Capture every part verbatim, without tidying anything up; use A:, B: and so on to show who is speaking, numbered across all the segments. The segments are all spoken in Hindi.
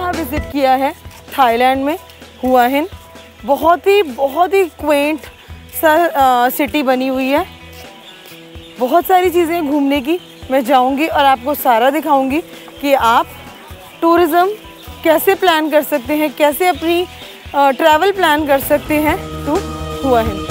A: यहाँ विज़िट किया है थाईलैंड में हुआ हिन। बहुत ही बहुत ही क्वेंट सा सिटी बनी हुई है, बहुत सारी चीज़ें घूमने की। मैं जाऊंगी और आपको सारा दिखाऊंगी कि आप टूरिज़्म कैसे प्लान कर सकते हैं, कैसे अपनी ट्रैवल प्लान कर सकते हैं टू हुआ हिन।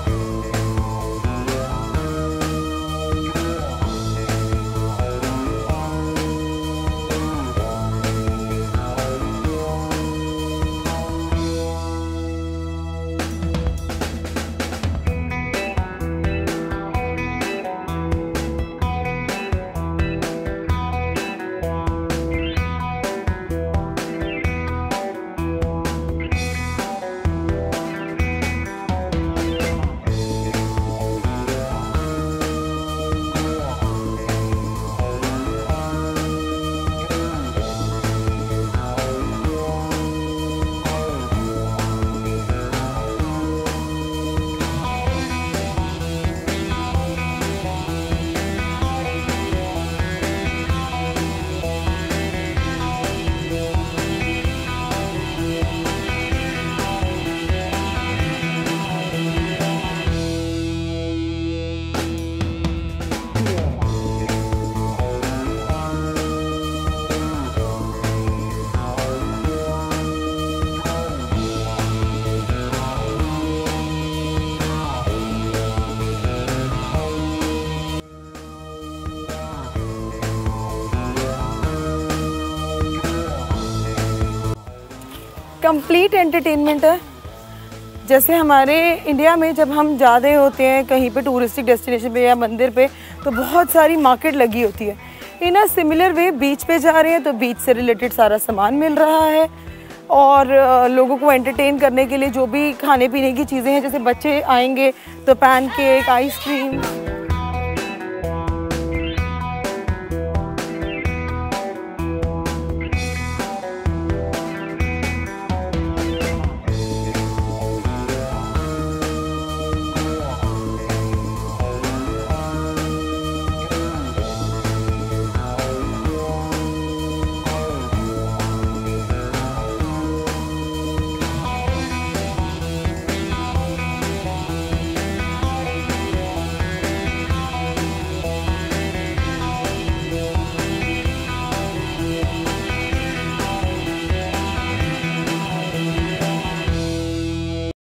A: कंप्लीट एंटरटेनमेंट है। जैसे हमारे इंडिया में जब हम जा रहे होते हैं कहीं पे टूरिस्टिक डेस्टिनेशन पे या मंदिर पे, तो बहुत सारी मार्केट लगी होती है। इन अ सिमिलर वे बीच पे जा रहे हैं तो बीच से रिलेटेड सारा सामान मिल रहा है, और लोगों को एंटरटेन करने के लिए जो भी खाने पीने की चीज़ें हैं, जैसे बच्चे आएंगे तो पैनकेक, आइसक्रीम,